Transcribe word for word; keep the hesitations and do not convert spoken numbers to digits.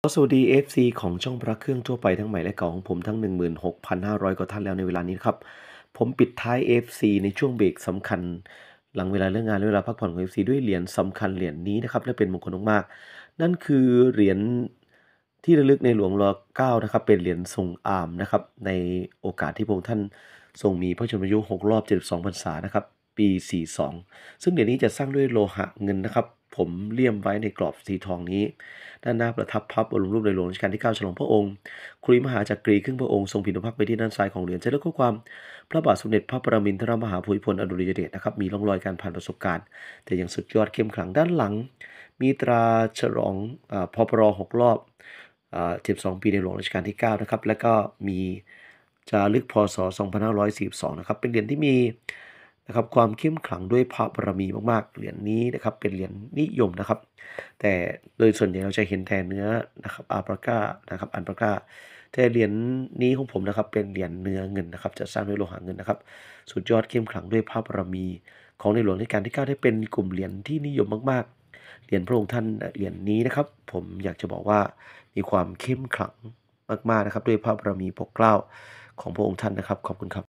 สวัสดี เอฟ ซี ของช่องพระเครื่องทั่วไปทั้งใหม่และเก่าของผมทั้ง หนึ่งหมื่นหกพันห้าร้อย กว่าท่านแล้วในเวลานี้นะครับผมปิดท้าย เอ เอฟ ซี ในช่วงเบรกสำคัญหลังเวลาเลิกงานและเวลาพักผ่อนของ เอฟ ซี ด้วยเหรียญสำคัญเหรียญนี้นะครับและเป็นมงคลมากๆนั่นคือเหรียญที่ระลึกในหลวงรเก้านะครับเป็นเหรียญทรงอาร์มนะครับในโอกาสที่พระองค์ท่านทรงมีพระชนมายุหกรอบเจ็ดสิบสองพรรษานะครับปีสี่สิบสองซึ่งเหรียญนี้จะสร้างด้วยโลหะเงินนะครับผมเลี่ยมไว้ในกรอบสีทองนี้ด้านหน้าประทับพับบรมรูปในหลวงรัชกาลที่เก้าฉลองพระองค์คุริมหาจักรีครึ่งพระองค์ทรงพินพักไปที่ด้านซ้ายของเหรียญจะเลือกข้อความพระบาทสมเด็จพระปรมินทรมหาภูมิพลอดุลยเดชนะครับมีร่องรอยการผ่านประสบการณ์แต่ยังสุดยอดเข้มขลังด้านหลังมีตราฉลองอาพปรหกรอบอ่าสิบสองปีในหลวงรัชกาลที่เก้านะครับแล้วก็มีจารึกพศสองพันห้าร้อยสี่สิบสองนะครับเป็นเหรียญที่มีนะครับความเข้มขลังด้วยพระบารมีมากๆเหรียญนี้นะครับเป็นเหรียญนิยมนะครับแต่โดยส่วนใหญ่เราจะเห็นแต่เนื้อนะครับอาปาก้านะครับอันปาก้าแต่เหรียญนี้ของผมนะครับเป็นเหรียญเนื้อเงินนะครับจะสร้างด้วยโลหะเงินนะครับสุดยอดเข้มขลังด้วยพระบารมีของในหลวงรัชกาลที่เก้าได้เป็นกลุ่มเหรียญที่นิยมมากๆเหรียญพระองค์ท่านเหรียญนี้นะครับผมอยากจะบอกว่ามีความเข้มขลังมากๆนะครับด้วยพระบารมีปกเกล้าของพระองค์ท่านนะครับขอบคุณครับ